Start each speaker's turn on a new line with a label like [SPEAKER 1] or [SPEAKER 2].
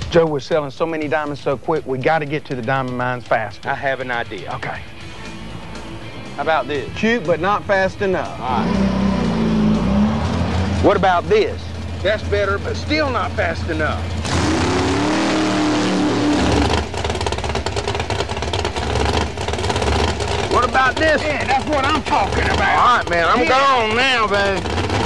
[SPEAKER 1] Joe, we're selling so many diamonds so quick, we got to get to the diamond mines faster.
[SPEAKER 2] I have an idea.
[SPEAKER 1] Okay.
[SPEAKER 2] How about this?
[SPEAKER 1] Cute, but not fast enough.
[SPEAKER 2] All right. What about this?
[SPEAKER 1] That's better, but still not fast enough. What about this?
[SPEAKER 2] Yeah, that's what I'm talking about.
[SPEAKER 1] All right, man, I'm gone now, babe.